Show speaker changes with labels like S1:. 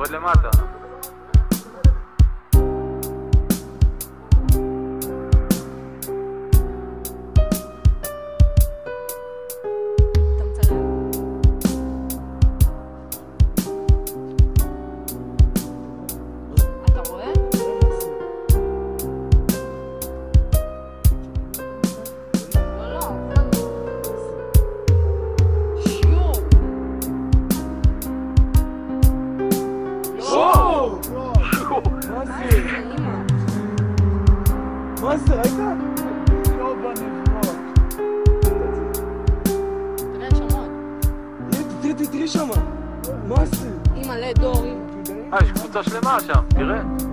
S1: יורד למטה.
S2: מה זה? ראית? לא בנברות.
S3: תראה שמות.
S2: תראי שמה. מה זה?
S3: אימא לדור.
S1: יש קבוצה שלמה שם, תראה.